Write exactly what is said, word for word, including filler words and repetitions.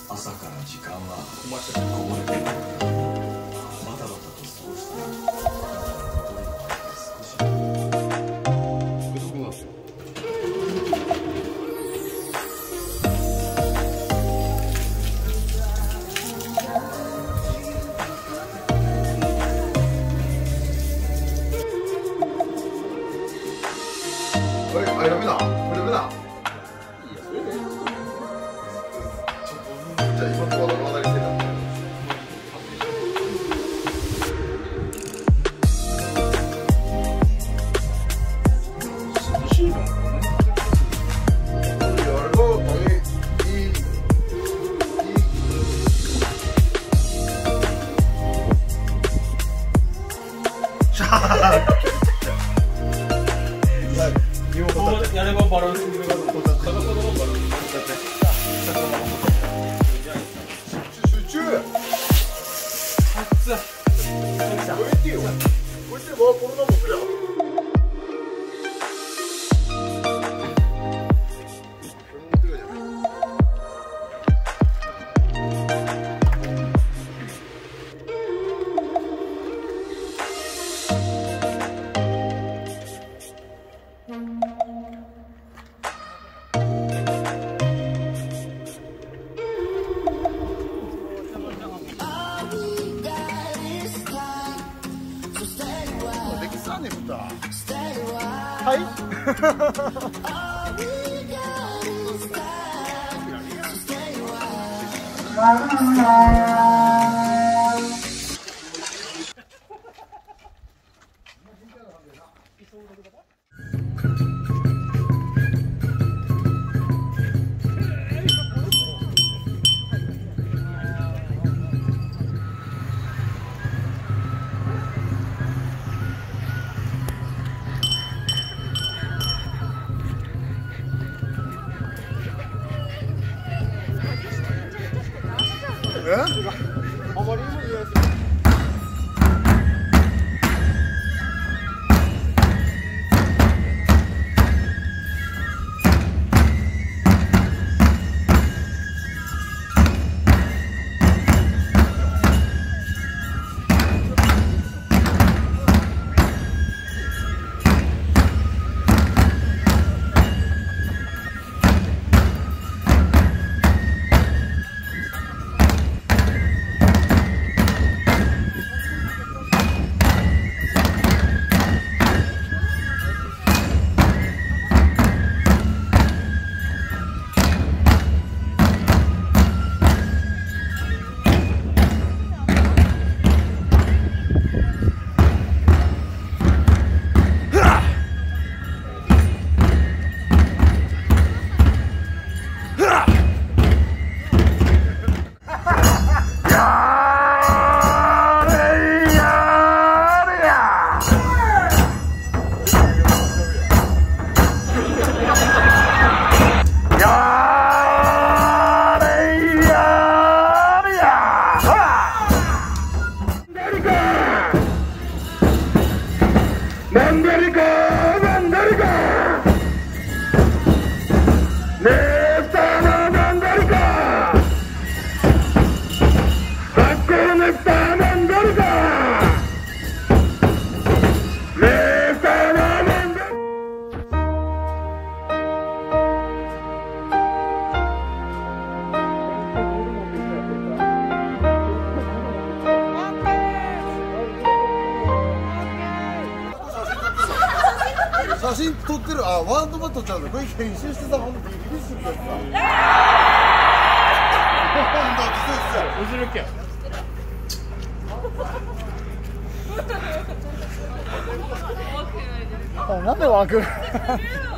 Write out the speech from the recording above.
朝から時間はこぼれているから、バタバタと過ごしたら少し遅くなってる。 あ、ダメだ。これダメだ。いいや、それで。ちょっと、じゃあ、今と話題してた。涼しいの。やれば、いい。いい。シャー。 やればバランスになる。片方のバランスになる。 集中。 熱い。 これってよ。これってもうこれだもんそりゃ。はい。え？あまりにも言われてる。なんだりかなんだりかねえふたのなんだりか八甲ねぷたなんだりかねえふたのなんだり写真撮ってる、あ、ワードマットちゃうの、これ編集してたもんでビリビリするやつさ。 後ろきゃ。 なんでワーク